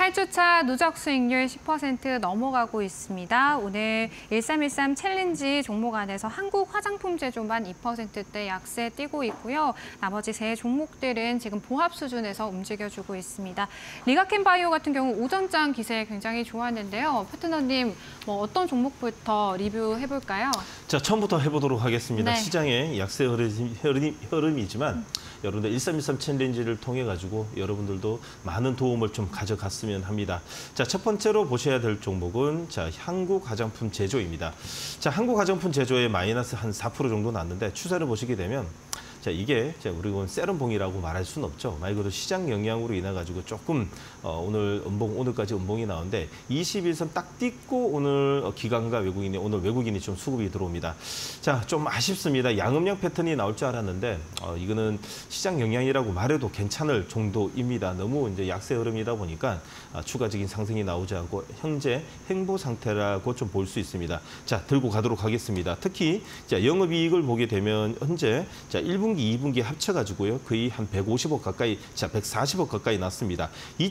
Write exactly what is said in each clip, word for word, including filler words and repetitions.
팔 주차 누적 수익률 십 퍼센트 넘어가고 있습니다. 오늘 일삼일삼 챌린지 종목 안에서 한국 화장품 제조만 이 퍼센트대 약세 띄고 있고요. 나머지 세 종목들은 지금 보합 수준에서 움직여주고 있습니다. 리가켄바이오 같은 경우 오전장 기세 굉장히 좋았는데요. 파트너님, 뭐 어떤 종목부터 리뷰해볼까요? 자, 처음부터 해보도록 하겠습니다. 네. 시장의 약세 흐름, 흐름, 흐름이지만 음. 여러분들 일삼일삼 챌린지를 통해 가지고 여러분들도 많은 도움을 좀 가져갔으면 합니다. 자, 첫 번째로 보셔야 될 종목은 자, 한국 화장품 제조입니다. 자, 한국 화장품 제조에 마이너스 한 사 퍼센트 정도 났는데 추세를 보시게 되면 자, 이게 우리가 세럼봉이라고 말할 수는 없죠. 말 그대로 시장 영향으로 인해 가지고 조금 어, 오늘 음봉 오늘까지 음봉이 나오는데 이십일 선 딱 띄고 오늘 기관과 외국인이 오늘 외국인이 좀 수급이 들어옵니다. 자, 좀 아쉽습니다. 양음량 패턴이 나올 줄 알았는데 어, 이거는 시장 영향이라고 말해도 괜찮을 정도입니다. 너무 이제 약세 흐름이다 보니까 아, 추가적인 상승이 나오지 않고 현재 횡보 상태라고 좀 볼 수 있습니다. 자, 들고 가도록 하겠습니다. 특히 자, 영업이익을 보게 되면 현재 자, 일 분기 이 분기 합쳐가지고요. 거의 한 백오십억 가까이, 자, 백사십억 가까이 났습니다.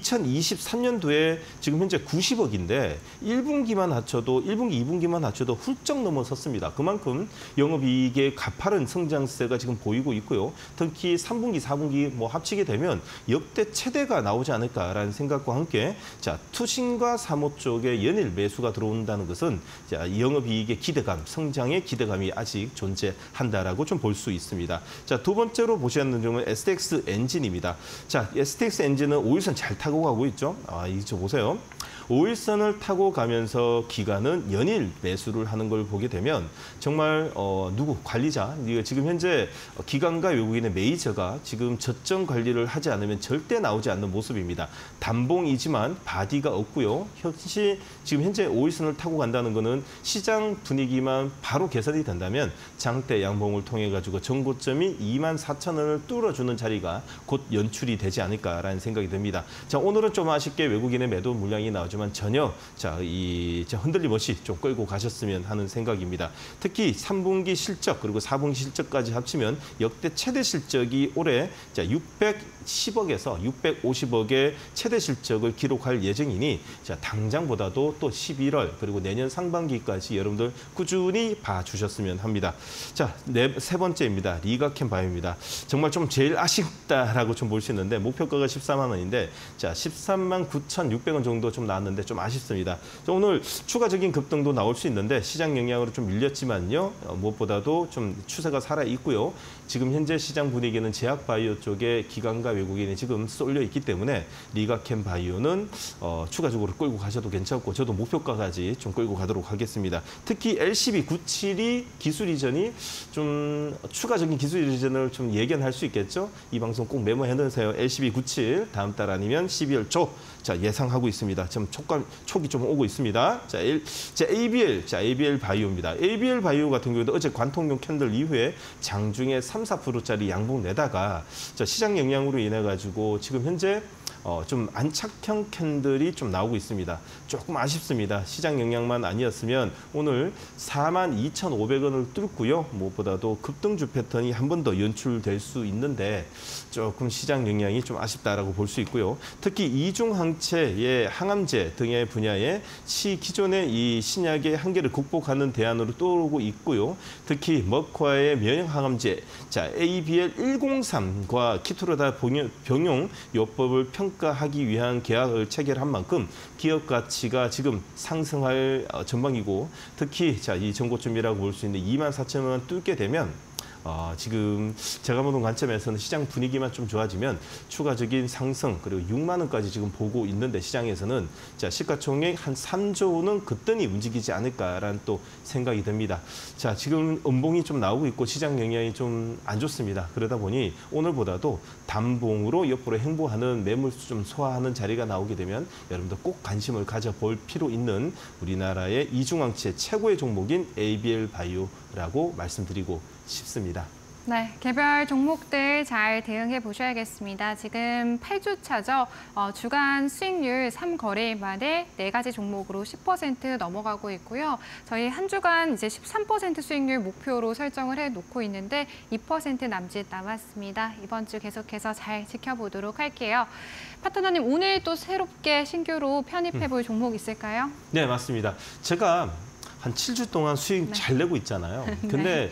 이천이십삼 년도에 지금 현재 구십억인데 일 분기만 합쳐도, 일 분기, 이 분기만 합쳐도 훌쩍 넘어섰습니다. 그만큼 영업이익의 가파른 성장세가 지금 보이고 있고요. 특히 삼 분기, 사 분기 뭐 합치게 되면 역대 최대가 나오지 않을까라는 생각과 함께 자, 투신과 사모 쪽에 연일 매수가 들어온다는 것은 자, 영업이익의 기대감, 성장의 기대감이 아직 존재한다라고 좀 볼 수 있습니다. 자, 두 번째로 보셔야 하는 점은 에스티엑스 엔진입니다. 자, 에스티엑스 엔진은 오 일선 잘 타고 가고 있죠. 아, 이쪽 보세요. 오 일선을 타고 가면서 기관은 연일 매수를 하는 걸 보게 되면 정말 어, 누구 관리자, 지금 현재 기관과 외국인의 메이저가 지금 저점 관리를 하지 않으면 절대 나오지 않는 모습입니다. 단봉이지만 바디가 없고요. 현시 지금 현재 오 일선을 타고 간다는 거는 시장 분위기만 바로 개선이 된다면 장대 양봉을 통해 가지고 전고점이 이만 사천 원을 뚫어주는 자리가 곧 연출이 되지 않을까라는 생각이 듭니다. 자, 오늘은 좀 아쉽게 외국인의 매도 물량이 나오죠. 전혀 자, 이 흔들림 없이 좀 끌고 가셨으면 하는 생각입니다. 특히 삼 분기 실적 그리고 사 분기 실적까지 합치면 역대 최대 실적이 올해 자, 육백십억에서 육백오십억의 최대 실적을 기록할 예정이니 자, 당장보다도 또 십일월 그리고 내년 상반기까지 여러분들 꾸준히 봐주셨으면 합니다. 자, 네, 세 번째입니다. 리가켄바이오입니다. 정말 좀 제일 아쉽다라고 좀 볼 수 있는데 목표가가 십사만 원인데 자, 십삼만 구천육백 원 정도 좀 나왔는데 좀 아쉽습니다. 오늘 추가적인 급등도 나올 수 있는데 시장 영향으로 좀 밀렸지만요. 무엇보다도 좀 추세가 살아있고요. 지금 현재 시장 분위기는 제약바이오 쪽에 기관과 외국인이 지금 쏠려 있기 때문에 리가켄바이오는 어, 추가적으로 끌고 가셔도 괜찮고 저도 목표가까지 좀 끌고 가도록 하겠습니다. 특히 엘씨비 구십칠이 기술 이전이 좀 추가적인 기술 이전을 좀 예견할 수 있겠죠. 이 방송 꼭 메모해 놓으세요. 엘씨비 구십칠 다음 달 아니면 십이월 초 자, 예상하고 있습니다. 지금 촉감, 촉이 좀 오고 있습니다. 자, 일, 자, 에이비엘, 자, 에이비엘 바이오입니다. 에이비엘 바이오 같은 경우도 어제 관통용 캔들 이후에 장중에 삼, 사 퍼센트짜리 양봉 내다가 자, 시장 영향으로 인해 가지고 지금 현재 어, 좀 안착형 캔들이 좀 나오고 있습니다. 조금 아쉽습니다. 시장 영향만 아니었으면 오늘 사만 이천오백 원을 뚫고요. 무엇보다도 급등주 패턴이 한 번 더 연출될 수 있는데 조금 시장 영향이 좀 아쉽다라고 볼 수 있고요. 특히 이중항체의 항암제 등의 분야에 시 기존의 이 신약의 한계를 극복하는 대안으로 떠오르고 있고요. 특히 머크와의 면역항암제 자, 에이비엘 백삼과 키토르다 병용 요법을 평가하기 위한 계약을 체결한 만큼 기업 가치가 지금 상승할 전망이고 특히 자, 이 전고점이라고 볼 수 있는 이만 사천 원 뚫게 되면 어, 지금 제가 보는 관점에서는 시장 분위기만 좀 좋아지면 추가적인 상승 그리고 육만 원까지 지금 보고 있는데 시장에서는 자, 시가총액 한 삼조 원은 그뜬히 움직이지 않을까라는 또 생각이 듭니다. 자, 지금 음봉이 좀 나오고 있고 시장 영향이 좀 안 좋습니다. 그러다 보니 오늘보다도 단봉으로 옆으로 행보하는 매물수 좀 소화하는 자리가 나오게 되면 여러분들 꼭 관심을 가져볼 필요 있는 우리나라의 이중항체 최고의 종목인 에이비엘 바이오라고 말씀드리고 싶습니다. 네, 개별 종목들 잘 대응해 보셔야겠습니다. 지금 팔 주 차죠. 어, 주간 수익률 삼 거래일 만에 네 가지 종목으로 십 퍼센트 넘어가고 있고요. 저희 한 주간 이제 십삼 퍼센트 수익률 목표로 설정을 해놓고 있는데 이 퍼센트 남짓 남았습니다. 이번 주 계속해서 잘 지켜보도록 할게요. 파트너님, 오늘 또 새롭게 신규로 편입해 볼 음. 종목 있을까요? 네, 맞습니다. 제가 한 칠 주 동안 수익 네. 잘 내고 있잖아요. 근데 네.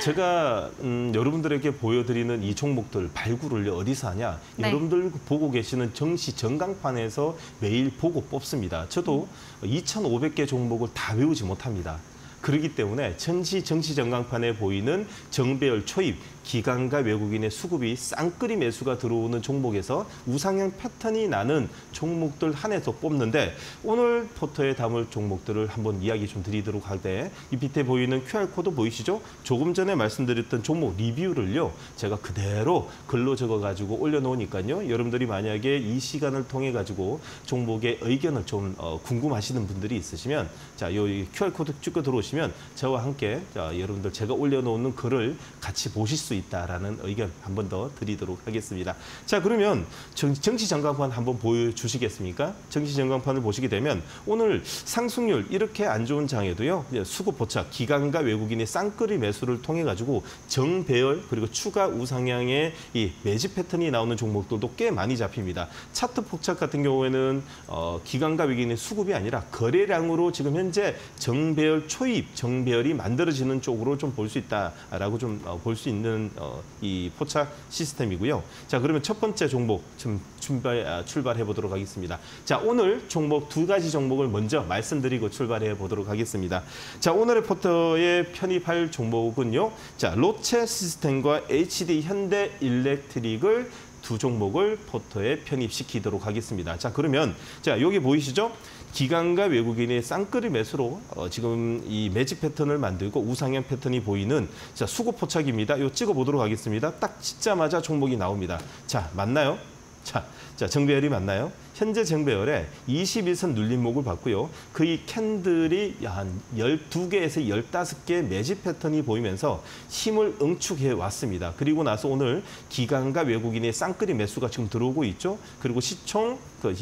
제가 음, 여러분들에게 보여드리는 이 종목들 발굴을 어디서 하냐? 네. 여러분들 보고 계시는 정시 전광판에서 매일 보고 뽑습니다. 저도 이천오백 개 종목을 다 외우지 못합니다. 그렇기 때문에 전시 정시 전광판에 보이는 정배열 초입, 기관과 외국인의 수급이 쌍끌이 매수가 들어오는 종목에서 우상향 패턴이 나는 종목들 한해서 뽑는데 오늘 포터에 담을 종목들을 한번 이야기 좀 드리도록 할 때 이 밑에 보이는 큐알코드 보이시죠? 조금 전에 말씀드렸던 종목 리뷰를요. 제가 그대로 글로 적어가지고 올려놓으니까요. 여러분들이 만약에 이 시간을 통해 가지고 종목의 의견을 좀 어, 궁금하시는 분들이 있으시면 자, 요 큐알코드 찍고 들어오시면 저와 함께 자, 여러분들 제가 올려놓는 글을 같이 보실 수 있다라는 의견 한 번 더 드리도록 하겠습니다. 자, 그러면 정시 전광판 한번 보여주시겠습니까? 정시 전광판을 보시게 되면 오늘 상승률 이렇게 안 좋은 장에도요. 수급 포착, 기관과 외국인의 쌍끌이 매수를 통해 가지고 정배열 그리고 추가 우상향의 이 매집 패턴이 나오는 종목들도 꽤 많이 잡힙니다. 차트 포착 같은 경우에는 어, 기관과 외국인의 수급이 아니라 거래량으로 지금 현재 정배열 초입, 정배열이 만들어지는 쪽으로 좀 볼 수 있다라고 좀 볼 수 있는 어, 이 포착 시스템이고요. 자, 그러면 첫 번째 종목 좀 출발, 아, 출발해 보도록 하겠습니다. 자, 오늘 종목 두 가지 종목을 먼저 말씀드리고 출발해 보도록 하겠습니다. 자, 오늘의 포터에 편입할 종목은요. 자, 로체 시스템과 에이치디 현대 일렉트릭을 두 종목을 포터에 편입시키도록 하겠습니다. 자, 그러면 자, 여기 보이시죠? 기관과 외국인의 쌍끌이 매수로 어, 지금 이 매집 패턴을 만들고 우상향 패턴이 보이는 자, 수급 포착입니다. 이거 찍어보도록 하겠습니다. 딱 찍자마자 종목이 나옵니다. 자, 맞나요? 자, 자 정배열이 맞나요? 현재 정배열에 이십일 선 눌림목을 봤고요. 그 이 캔들이 한 열두 개에서 열다섯 개 매집 패턴이 보이면서 힘을 응축해 왔습니다. 그리고 나서 오늘 기관과 외국인의 쌍끌이 매수가 지금 들어오고 있죠. 그리고 시총 그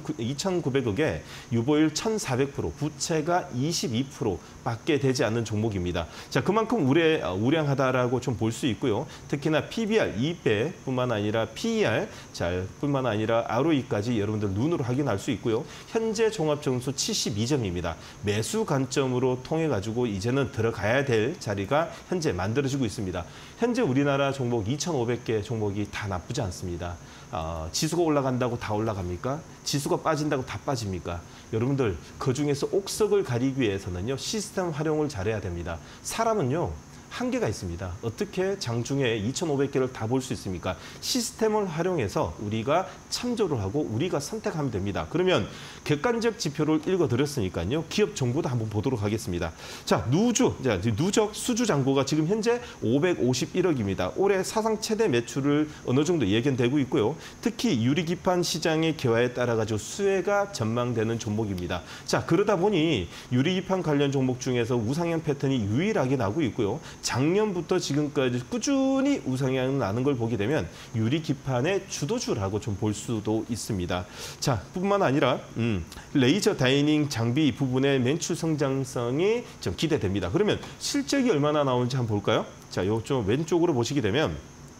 이천구백억에 유보율 천사백 퍼센트, 부채가 이십이 퍼센트밖에 되지 않는 종목입니다. 자, 그만큼 우려, 우량하다라고 좀 볼 수 있고요. 특히나 피비알 이 배뿐만 아니라 피이알 잘 뿐만 아니라 알오이까지 여러분들 눈으로 확인할 수 있고요. 현재 종합점수 칠십이 점입니다. 매수 관점으로 통해 가지고 이제는 들어가야 될 자리가 현재 만들어지고 있습니다. 현재 우리나라 종목 이천오백 개 종목이 다 나쁘지 않습니다. 어, 지수가 올라간다고 다 올라갑니까? 지수가 빠진다고 다 빠집니까? 여러분들 그중에서 옥석을 가리기 위해서는요. 시스템 활용을 잘해야 됩니다. 사람은요. 한계가 있습니다. 어떻게 장중에 이천오백 개를 다 볼 수 있습니까? 시스템을 활용해서 우리가 참조를 하고 우리가 선택하면 됩니다. 그러면 객관적 지표를 읽어드렸으니까요. 기업 정보도 한번 보도록 하겠습니다. 자, 누주, 자, 누적 수주 잔고가 지금 현재 오백오십일억입니다. 올해 사상 최대 매출을 어느 정도 예견되고 있고요. 특히 유리기판 시장의 개화에 따라 가지고 수혜가 전망되는 종목입니다. 자, 그러다 보니 유리기판 관련 종목 중에서 우상향 패턴이 유일하게 나고 있고요. 작년부터 지금까지 꾸준히 우상향 나는 걸 보게 되면 유리기판의 주도주라고 좀 볼 수도 있습니다. 자, 뿐만 아니라 음, 레이저 다이닝 장비 부분의 매출 성장성이 좀 기대됩니다. 그러면 실적이 얼마나 나오는지 한번 볼까요? 자, 요 좀 왼쪽으로 보시게 되면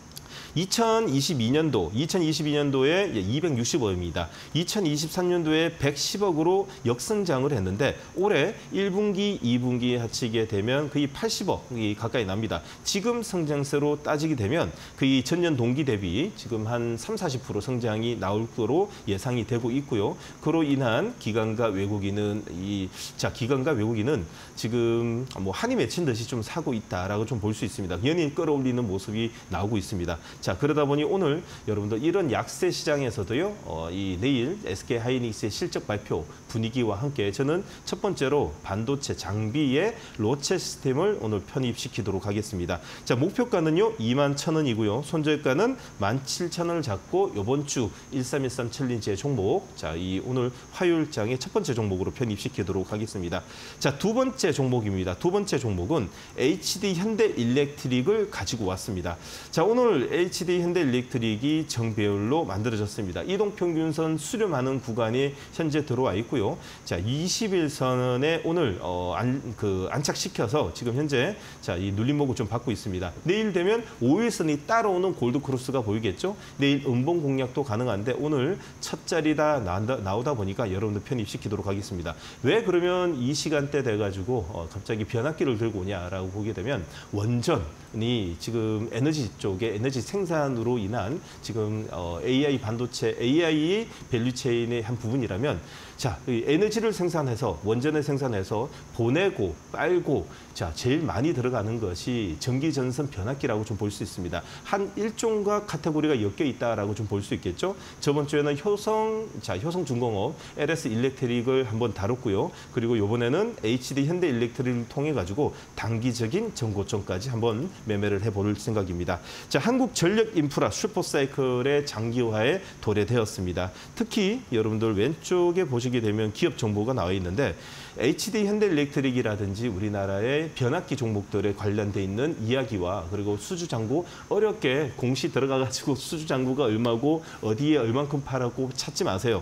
이천이십이 년도, 이천이십이 년도에 이백육십억입니다. 이천이십삼 년도에 백십억으로 역성장을 했는데 올해 일 분기, 이 분기 합치게 되면 거의 팔십억이 가까이 납니다. 지금 성장세로 따지게 되면 거의 전년 동기 대비 지금 한 삼, 사십 퍼센트 성장이 나올 거로 예상이 되고 있고요. 그로 인한 기관과 외국인은 이 자, 기관과 외국인은 지금 뭐 한이 맺힌 듯이 좀 사고 있다라고 좀 볼 수 있습니다. 연일 끌어올리는 모습이 나오고 있습니다. 자, 그러다 보니 오늘 여러분들 이런 약세 시장에서도요, 어, 이 내일 에스케이하이닉스의 실적 발표 분위기와 함께 저는 첫 번째로 반도체 장비의 로체 시스템을 오늘 편입시키도록 하겠습니다. 자, 목표가는요, 이만 천 원이고요. 손절가는 만 칠천 원을 잡고 이번 주 일삼일삼 챌린지의 종목, 자, 이 오늘 화요일장의 첫 번째 종목으로 편입시키도록 하겠습니다. 자, 두 번째 종목입니다. 두 번째 종목은 에이치디 현대일렉트릭을 가지고 왔습니다. 자, 오늘 에이치디 현대일렉트릭이 정배열로 만들어졌습니다. 이동평균선 수렴하는 구간이 현재 들어와 있고요. 자, 이십 일선에 오늘 어, 안, 그 안착시켜서 지금 현재 자, 이 눌림목을 좀 받고 있습니다. 내일 되면 오 일선이 따라오는 골드크로스가 보이겠죠. 내일 음봉 공략도 가능한데 오늘 첫 자리다 나온다, 나오다 보니까 여러분들 편입시키도록 하겠습니다. 왜 그러면 이 시간대 돼가지고 어, 갑자기 변압기를 들고 오냐라고 보게 되면 원전이 지금 에너지 쪽에 에너지 생산으로 인한 지금 어, 에이아이 반도체, 에이아이 밸류체인의 한 부분이라면 자, 이 에너지를 생산해서 원전을 생산해서 보내고 빨고 자, 제일 많이 들어가는 것이 전기전선 변압기라고 좀 볼 수 있습니다. 한 일종과 카테고리가 엮여 있다라고 좀 볼 수 있겠죠. 저번 주에는 효성, 자, 효성중공업, 엘에스 일렉트릭을 한번 다뤘고요. 그리고 이번에는 에이치디 현대일렉트릭을 통해 가지고 단기적인 전고점까지 한번 매매를 해볼 생각입니다. 자, 한국전력인프라 슈퍼사이클의 장기화에 도래되었습니다. 특히 여러분들 왼쪽에 보시게 되면 기업 정보가 나와 있는데 에이치디 현대일렉트릭이라든지 우리나라의 변압기 종목들에 관련돼 있는 이야기와 그리고 수주장구 어렵게 공시 들어가가지고 수주장구가 얼마고 어디에 얼만큼 팔았고 찾지 마세요.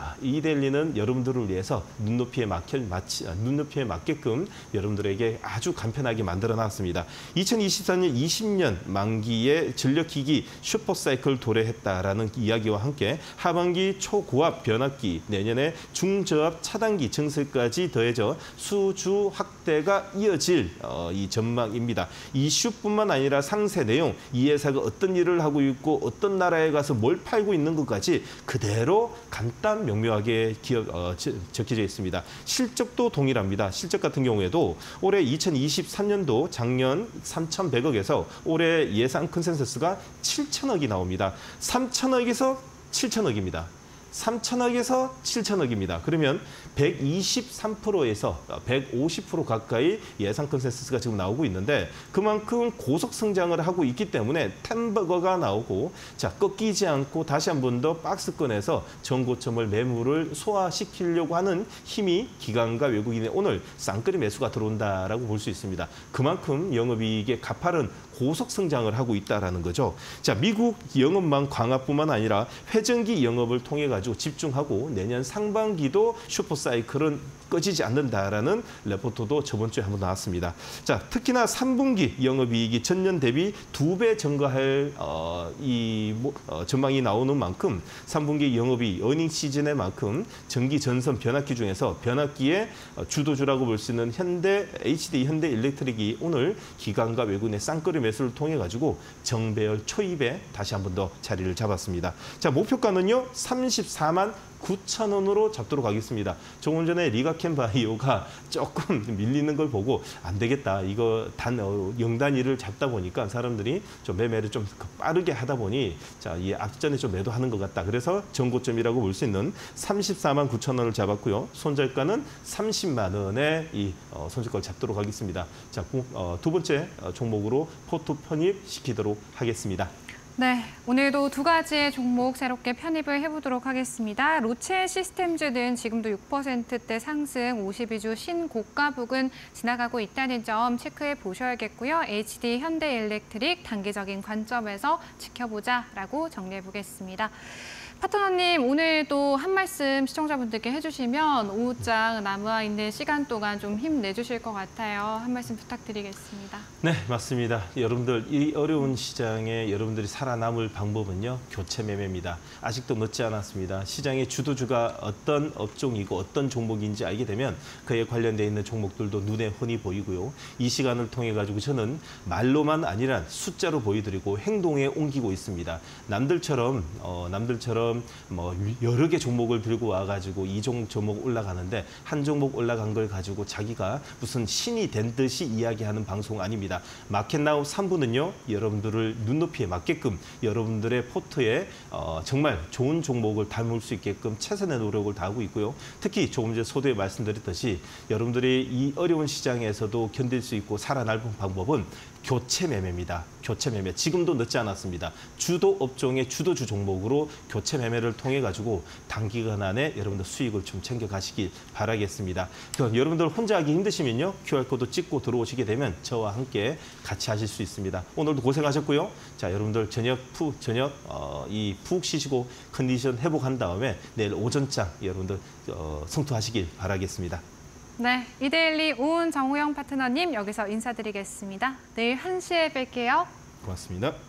이데일리는 여러분들을 위해서 눈높이에 맞게, 맞치, 눈높이에 맞게끔 여러분들에게 아주 간편하게 만들어놨습니다. 이천이십사 년 이십 년 만기에 전력기기 슈퍼사이클 도래했다라는 이야기와 함께 하반기 초고압 변압기, 내년에 중저압 차단기 증설까지 더해져 수주 확대가 이어질 어, 이 전망입니다. 이슈뿐만 아니라 상세 내용, 이 회사가 어떤 일을 하고 있고 어떤 나라에 가서 뭘 팔고 있는 것까지 그대로 간단 명료하게 기억, 어, 적혀져 있습니다. 실적도 동일합니다. 실적 같은 경우에도 올해 이천이십삼 년도 작년 삼천백억에서 올해 예상 컨센서스가 칠천억이 나옵니다. 삼천억에서 칠천억입니다. 삼천억에서 칠천억입니다. 그러면 백이십삼 퍼센트에서 백오십 퍼센트 가까이 예상 컨센서스가 지금 나오고 있는데 그만큼 고속 성장을 하고 있기 때문에 템버거가 나오고 자, 꺾이지 않고 다시 한 번 더 박스권에서 전고점을 매물을 소화시키려고 하는 힘이 기관과 외국인의 오늘 쌍끌이 매수가 들어온다라고 볼 수 있습니다. 그만큼 영업이익의 가파른 고속 성장을 하고 있다라는 거죠. 자, 미국 영업망 강화뿐만 아니라 회전기 영업을 통해 가지고 집중하고 내년 상반기도 슈퍼사이클은 꺼지지 않는다라는 레포트도 저번 주에 한번 나왔습니다. 자, 특히나 삼 분기 영업이익이 전년 대비 두 배 증가할 어, 이 어, 전망이 나오는 만큼 삼 분기 영업이익 어닝 시즌의 만큼 전기 전선 변압기 중에서 변압기의 주도주라고 볼 수 있는 현대 에이치디 현대일렉트릭이 오늘 기관과 외국인의 쌍끌이 매수를 통해 가지고 정배열 초입에 다시 한 번 더 자리를 잡았습니다. 자, 목표가는요 삼십사만 구천 원으로 잡도록 하겠습니다. 조금 전에 리가켄 바이오가 조금 밀리는 걸 보고 안 되겠다. 이거 단 영 단위를 잡다 보니까 사람들이 좀 매매를 좀 빠르게 하다 보니 자, 이 앞전에 좀 매도하는 것 같다. 그래서 전고점이라고 볼 수 있는 삼십사만 구천 원을 잡았고요. 손절가는 삼십만 원에 이 어, 손절가를 잡도록 하겠습니다. 자, 어, 두 번째 종목으로 포트 편입시키도록 하겠습니다. 네, 오늘도 두 가지의 종목 새롭게 편입을 해보도록 하겠습니다. 로체 시스템주는 지금도 육 퍼센트대 상승, 오십이 주 신고가 부근 지나가고 있다는 점 체크해 보셔야겠고요. 에이치디 현대일렉트릭 단기적인 관점에서 지켜보자라고 정리해 보겠습니다. 파트너님, 오늘도 한 말씀 시청자분들께 해주시면 오후장 남아 있는 시간 동안 좀 힘내주실 것 같아요. 한 말씀 부탁드리겠습니다. 네, 맞습니다. 여러분들, 이 어려운 시장에 여러분들이 살아남을 방법은요, 교체 매매입니다. 아직도 늦지 않았습니다. 시장의 주도주가 어떤 업종이고 어떤 종목인지 알게 되면 그에 관련되어 있는 종목들도 눈에 훤히 보이고요. 이 시간을 통해 가지고 저는 말로만 아니라 숫자로 보여드리고 행동에 옮기고 있습니다. 남들처럼, 어, 남들처럼 것처럼 뭐 여러 개 종목을 들고 와가지고 이 종, 종목 올라가는데 한 종목 올라간 걸 가지고 자기가 무슨 신이 된 듯이 이야기하는 방송 아닙니다. 마켓나우 삼 부는요, 여러분들을 눈높이에 맞게끔 여러분들의 포트에 어, 정말 좋은 종목을 담을 수 있게끔 최선의 노력을 다하고 있고요. 특히 조금 전에 소도에 말씀드렸듯이 여러분들이 이 어려운 시장에서도 견딜 수 있고 살아날 방법은 교체 매매입니다. 교체 매매. 지금도 늦지 않았습니다. 주도 업종의 주도주 종목으로 교체 매매를 통해 가지고 단기간 안에 여러분들 수익을 좀 챙겨 가시길 바라겠습니다. 그럼 여러분들 혼자 하기 힘드시면요, 큐알코드 찍고 들어오시게 되면 저와 함께 같이 하실 수 있습니다. 오늘도 고생하셨고요. 자, 여러분들 저녁 푹 저녁 어, 이 푹 쉬시고 컨디션 회복한 다음에 내일 오전장 여러분들 어, 성투하시길 바라겠습니다. 네, 이데일리 오은 정우영 파트너님 여기서 인사드리겠습니다. 내일 한 시에 뵐게요. 고맙습니다.